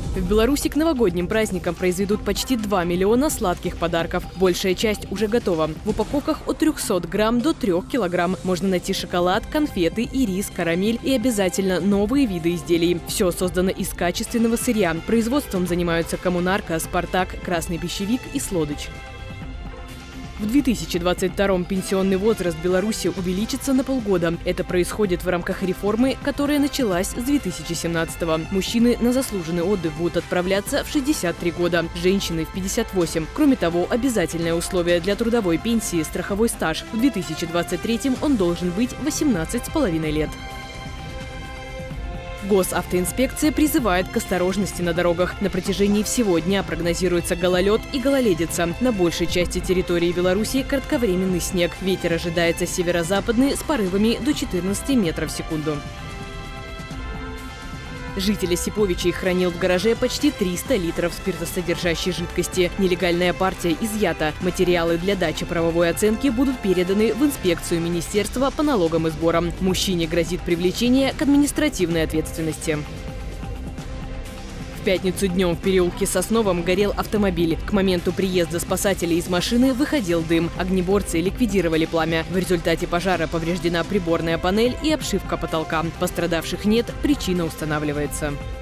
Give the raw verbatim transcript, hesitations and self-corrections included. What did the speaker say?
В Беларуси к новогодним праздникам произведут почти два миллиона сладких подарков. Большая часть уже готова. В упаковках от трёхсот грамм до трёх килограмм можно найти шоколад, конфеты, ирис, карамель и обязательно новые виды изделий. Все создано из качественного сырья. Производством занимаются Коммунарка, Спартак, Красный пищевик и Слодыч. В две тысячи двадцать втором пенсионный возраст в Беларуси увеличится на полгода. Это происходит в рамках реформы, которая началась с две тысячи семнадцатого. Мужчины на заслуженный отдых будут отправляться в шестьдесят три года, женщины в пятьдесят восемь. Кроме того, обязательное условие для трудовой пенсии – страховой стаж. В две тысячи двадцать третьем он должен быть восемнадцать с половиной лет. Госавтоинспекция призывает к осторожности на дорогах. На протяжении всего дня прогнозируется гололед и гололедица. На большей части территории Беларуси кратковременный снег. Ветер ожидается северо-западный с порывами до четырнадцати метров в секунду. Житель Осиповичей хранил в гараже почти триста литров спиртосодержащей жидкости. Нелегальная партия изъята. Материалы для дачи правовой оценки будут переданы в инспекцию Министерства по налогам и сборам. Мужчине грозит привлечение к административной ответственности. В пятницу днем в переулке Сосновом горел автомобиль. К моменту приезда спасателей из машины выходил дым. Огнеборцы ликвидировали пламя. В результате пожара повреждена приборная панель и обшивка потолка. Пострадавших нет, причина устанавливается.